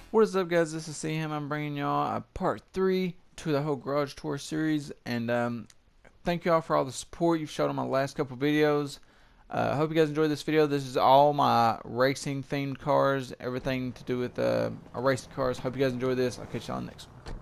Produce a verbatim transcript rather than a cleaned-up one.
What is up, guys? This is Sam. I'm bringing y'all a part three to the whole garage tour series, and um, thank y'all for all the support you've showed on my last couple videos. I uh, hope you guys enjoyed this video. This is all my racing themed cars, everything to do with uh, racing cars. Hope you guys enjoy this. I'll catch y'all on the next one.